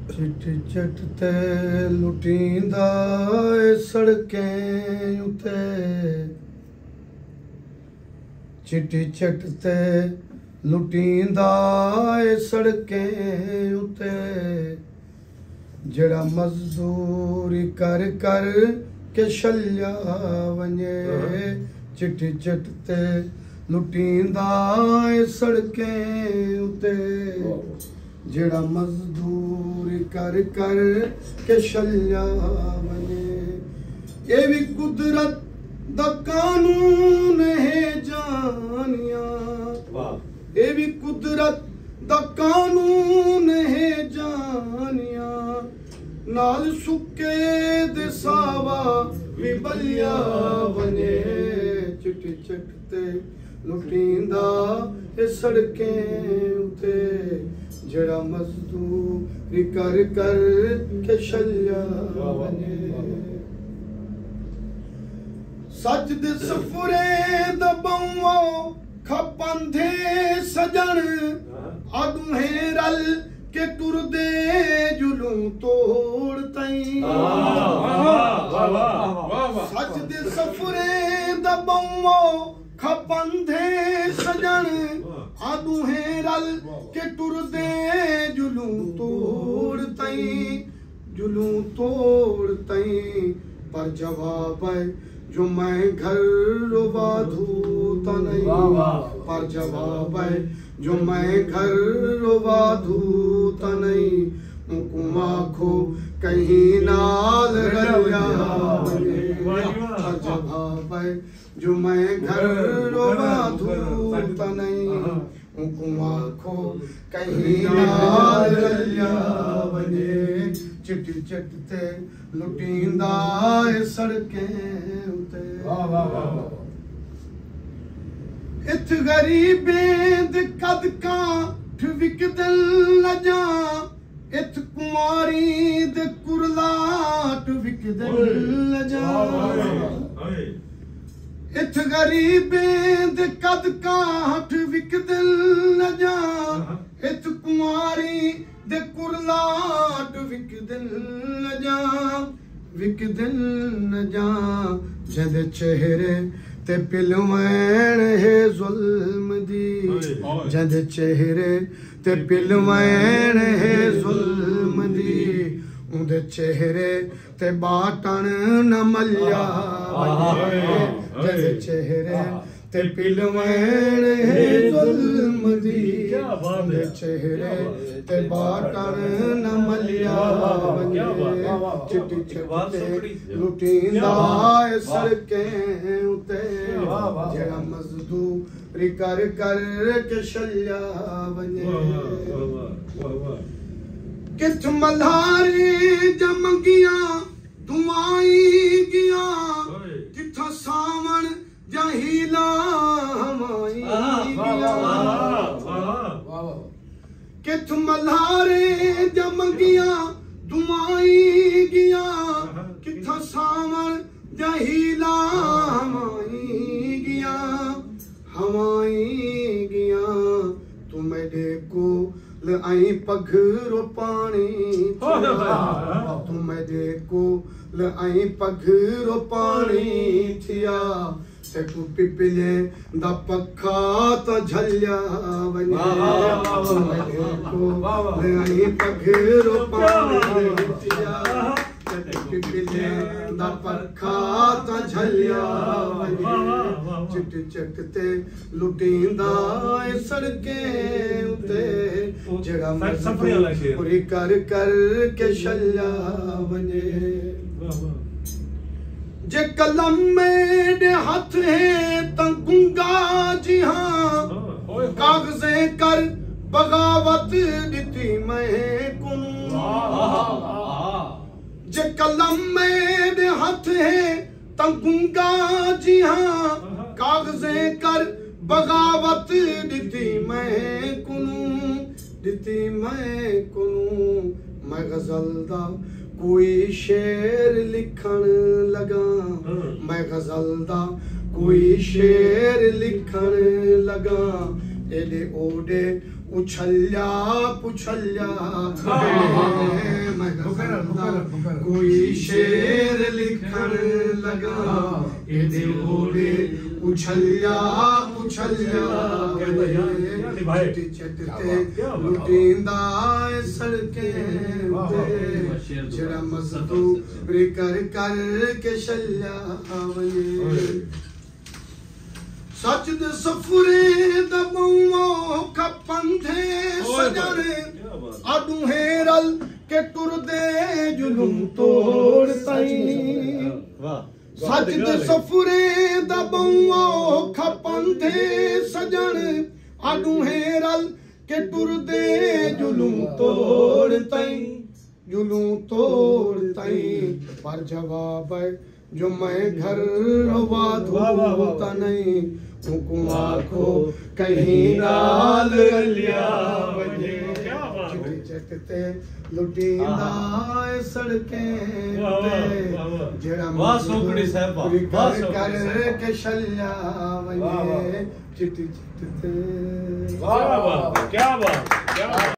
चिट्ठी चिट ते लुटींदा सड़कें उते चिट्ठी चिट ते लुटींदा सड़कें उते जड़ा मजदूरी कर कर के छलिया वञे चिट्ठी चिट ते लुटींदा सड़कें उते जड़ा मजदूरी कर कर के छलिया वञे ये भी कुदरत दा कानून है जानिया ये भी कुदरत दा कानून है जानिया नाल सुके दे सावा भी बलिया वने चिट्ठी चिट ते लुटींदा ए सड़कें उते जड़ा मजदूरी कर कर के छलिया वने सच दे सफरे दबाओ खपंधे सजन अगुहे रल के टुरदे जुलूं तोड़ तई सच दे सफरे दबाओ खपंधे सजन अगुहे रल के टुरदे जुलूं तोड़ तई पर जवाब है जो मैं घर वाधू तनई पर जवाब है जो मैं घर वाधू तनई उनको आखो कहीं नाल रलिया पर जवाब है जो मैं घर वाधू तनई उनको आखो कहीं नाल रलिया वने चिट्ठी चिट ते लुटींदा सड़कें उते इत गरीबें दे कद काठ विकदल न जा इत कुमारी दे कुरलाट विकदल न जा इत गरीबें दे कद काठ विकदल न जा इत कुमारी दे कुरलाट विकदल न जा जद चेहरे ते पिलवैन है जुल्म दी जद चेहरे ते पिलवैन है जुल्म दी उंदे चेहरे ते बाटन न मलिया जद चेहरे ते पिलवैन है जुल्म दी उंदे चेहरे ते बाटन न मलिया चिट्ठी चिट ते लुटींदा सड़कें उते जड़ा मजदूरी कर कर के छलिया वने किथ मल्हारी जमगिया दुआई गिया किथा सावण जहीला हमाई किथ मल्हारे जमगिया दुआई गिया किथा सावण जहीला हमाई गिया तू मेरे को आई पघरो पानी तू मेरे को आई पघरो पानी थिया ते तू पिपले दा पखा तो झलिया वने तू मेरे को आई पघरो पानी थिया ते पिपले दा पखा तो झलिया वने चिट्ठी चिट ते लुटींदा सड़कें उते जड़ा मजदूरी कर कर के छलिया वने जे कलम मेरे हाथ है तंगूंगा जी हाँ कागजे कर बगावत दिती मैं कुनू जे कलम मेरे हाथ है तंगूंगा जी हाँ कागजे कर बगावत दिती मैं कुनू मैं गजल दा कोई शेर लिखन लगा मैं गजल दा कोई शेर लिखन लगा एडे ओडे उछल्या पुछल्या कोई शेर लिखण लगा एदे ओड़े उछलिया उछलिया चिट्टे लुटींदा सड़कें ते जड़ा मजदूर कर कर के छलिया वने सच दे सफरे दबों खपंधे सजने आडू हेरल के टुरदे जुलुम तोड़ ताईं सच दे सफरे दबों खपंधे सजन आडू हेरल के टुरदे जुलुम तोड़ ताईं जुलुम तोड़ ताईं पर जवाब है जो मैं घर वाधूता नहीं हुकुम आखो कहीं नाल लिया वजे चिट्टे लुटींदा सड़कें जड़ा वाह सोकड़ी साहब वाह कर के छलिया वजे चिट्टे वाह वाह क्या बात क्या